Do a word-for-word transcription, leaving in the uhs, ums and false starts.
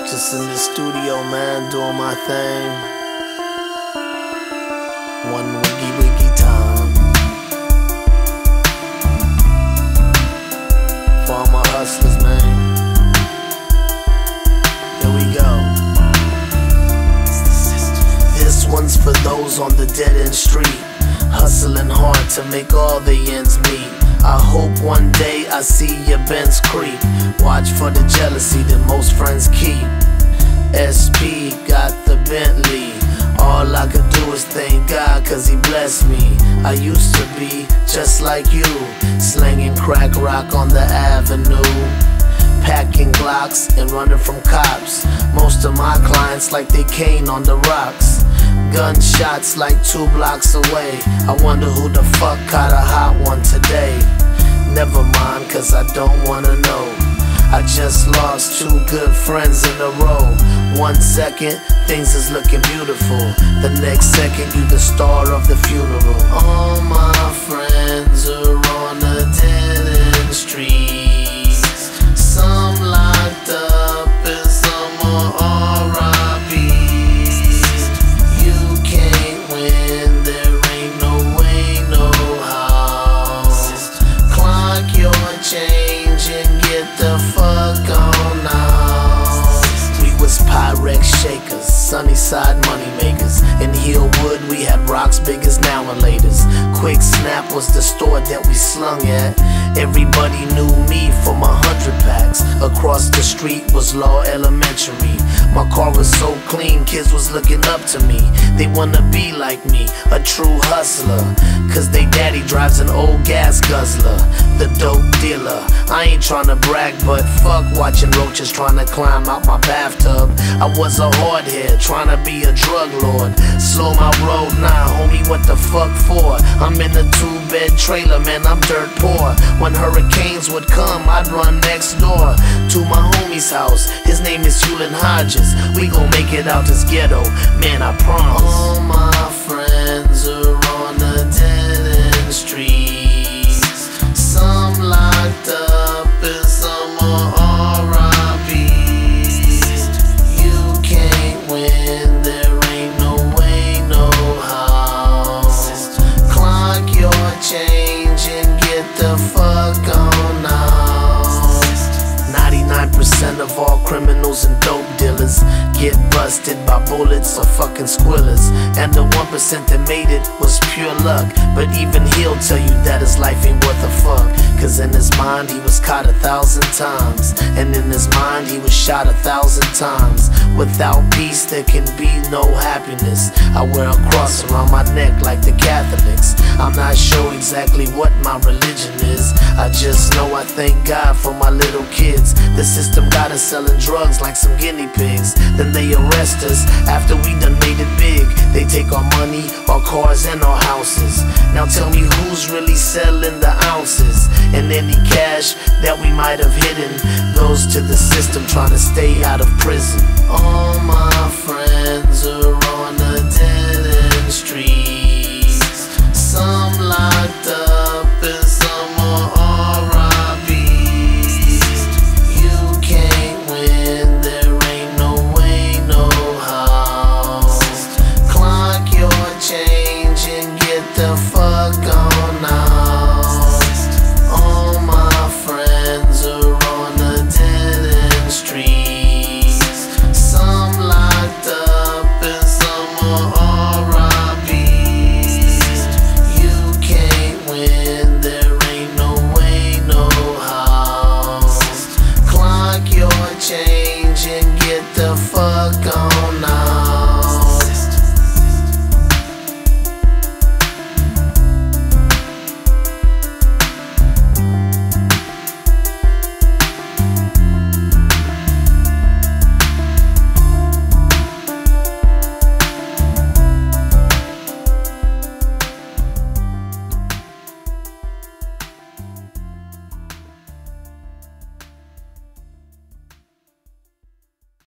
Just in the studio, man, doing my thing. One wiggy wiggy time. For all my hustlers, man. Here we go. This one's for those on the dead end street, hustling hard to make all the ends meet. I hope one day I see your Benz creep. Watch for the jealousy that most friends keep. S P got the Bentley. All I could do is thank God cause he blessed me. I used to be just like you, slinging crack rock on the avenue, packing Glocks and running from cops. Most of my clients like they cane on the rocks. Gunshots like two blocks away. I wonder who the fuck caught a hot one today. Never mind, cause I don't wanna know. I just lost two good friends in a row. One second, things is looking beautiful. The next second, you the star of the funeral. All my friends are on a dead end street. Some locked up and some are R I P. Shakers, Sunnyside money makers. In Hillwood we had rocks big as now and laters. Quick Snap was the store that we slung at. Everybody knew me for my hundred packs. Across the street was Law Elementary. My car was so clean, kids was looking up to me. They wanna be like me, a true hustler, cause they daddy drives an old gas guzzler. The dope dealer, I ain't tryna brag, but fuck watching roaches tryna climb out my bathtub. I was a hardhead, tryna be a drug lord. Slow my road, nah homie, what the fuck for? I'm in a two-bed trailer, man, I'm dirt poor. When hurricanes would come, I'd run next door to my homie's house. His name is Hewlin Hodges. We gon' make it out this ghetto, man, I promise. All my friends are on a dead end street. Some locked up and some are R I P. You can't win, there ain't no way, no how. Clock your change and get the fuck on now. ninety-nine percent of all criminals and dope dealers get busted by bullets or fucking squillers. And the one percent that made it was pure luck. But even he'll tell you that his life ain't worth a fuck. Cause in his mind he was caught a thousand times, and in his mind he was shot a thousand times. Without peace there can be no happiness. I wear a cross around my neck like the Catholics. I'm not sure exactly what my religion is. I just know I thank God for my little kids. The system got us selling drugs like some guinea pigs. Then they arrest us after we done made it big. They take our money, our cars and our houses. Now tell me who's really selling the ounces? And any cash that we might have hidden goes to the system trying to stay out of prison. All my friends are